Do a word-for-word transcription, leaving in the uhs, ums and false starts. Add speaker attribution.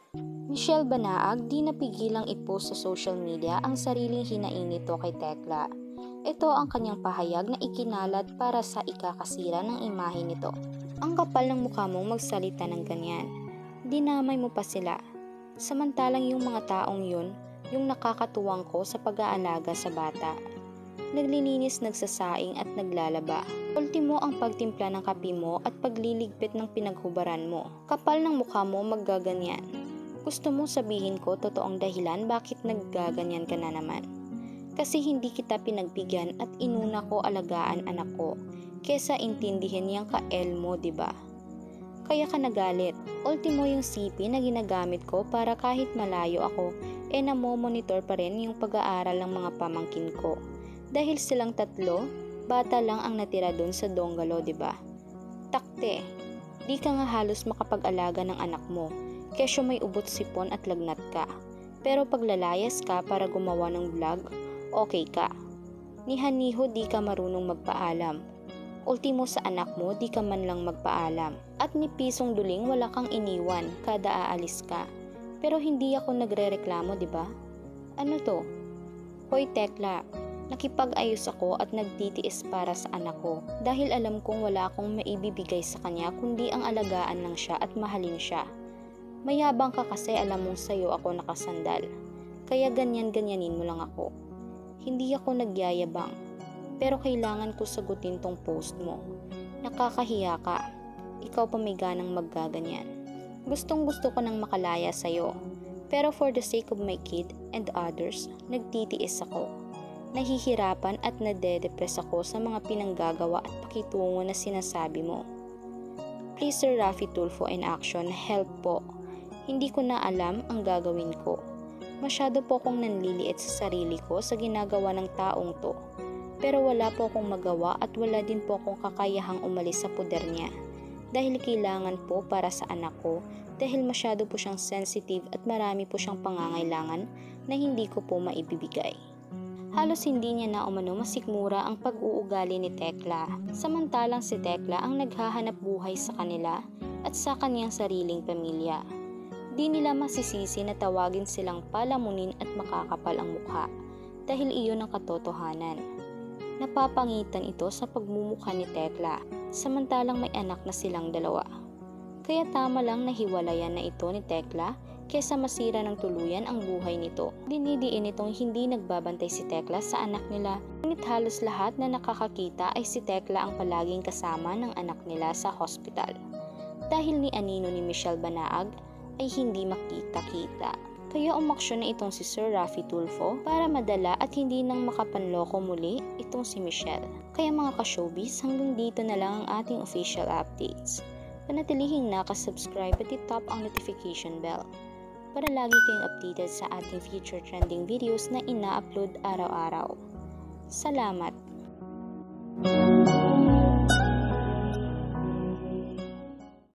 Speaker 1: Michelle Banaag di napigilang i-post sa social media ang sariling hinaing nito kay Tekla. Ito ang kanyang pahayag na ikinalat para sa ikakasira ng imahe nito. Ang kapal ng mukha mong magsalita ng ganyan. Dinamay mo pa sila. Samantalang yung mga taong yun, yung nakakatuwang ko sa pag-aalaga sa bata. Naglilinis, nagsasaing at naglalaba. Ultimo ang pagtimpla ng kape mo at pagliligpit ng pinaghubaran mo. Kapal ng mukha mo maggaganyan. Gusto mo sabihin ko totoong dahilan bakit naggaganyan ka na naman? Kasi hindi kita pinagbigyan at inuna ko alagaan anak ko, kesa intindihin yang ka-el mo, diba? Kaya ka nagalit. Ultimo yung C P na ginagamit ko para kahit malayo ako, e namomonitor pa rin yung pag-aaral ng mga pamangkin ko. Dahil silang tatlo, bata lang ang natira dun sa Donggalo, diba? Takte, di ka nga halos makapag-alaga ng anak mo, kesyo may ubot sipon at lagnat ka. Pero paglalayas ka para gumawa ng vlog, okay ka. Nihan-niho di ka marunong magpaalam. Ultimo sa anak mo di ka man lang magpaalam. At ni pisong duling wala kang iniwan kada aalis ka. Pero hindi ako nagrereklamo, diba? Ano to? Hoy Tekla, nakipag-ayos ako at nagtitiis para sa anak ko dahil alam kong wala akong maibibigay sa kanya kundi ang alagaan lang siya at mahalin siya. Mayabang ka kasi alam mong sayo ako nakasandal. Kaya ganyan-ganyanin mo lang ako. Hindi ako nagyayabang. Pero kailangan ko sagutin tong post mo. Nakakahiya ka. Ikaw pa may ganang maggaganyan. Gustong gusto ko nang makalaya sayo. Pero for the sake of my kid and others, nagtitiis ako. Nahihirapan at nade-depress ako sa mga pinanggagawa at pakitungo na sinasabi mo. Please Sir Raffy Tulfo in action, help po. Hindi ko na alam ang gagawin ko. Masyado po akong nanliliit sa sarili ko sa ginagawa ng taong to. Pero wala po akong magawa at wala din po akong kakayahang umalis sa puder niya. Dahil kailangan po para sa anak ko, dahil masyado po siyang sensitive at marami po siyang pangangailangan na hindi ko po maibibigay. Halos hindi niya na umano masikmura ang pag-uugali ni Tekla. Samantalang si Tekla ang naghahanap buhay sa kanila at sa kanyang sariling pamilya. Di nila masisisi na tawagin silang palamunin at makakapal ang mukha dahil iyon ang katotohanan. Napapangitan ito sa pagmumukha ni Tekla samantalang may anak na silang dalawa. Kaya tama lang na hiwalayan na ito ni Tekla kesa masira ng tuluyan ang buhay nito. Dinidiin itong hindi nagbabantay si Tekla sa anak nila, ngunit halos lahat na nakakakita ay si Tekla ang palaging kasama ng anak nila sa hospital. Dahil ni anino ni Michelle Banaag ay hindi makita-kita. Kaya umaksyon na itong si Sir Raffy Tulfo para madala at hindi nang makapanloko muli itong si Michelle. Kaya mga ka-showbiz, hanggang dito na lang ang ating official updates. Panatilihing nakasubscribe at i-tap ang notification bell para lagi kayong updated sa ating future trending videos na ina-upload araw-araw. Salamat!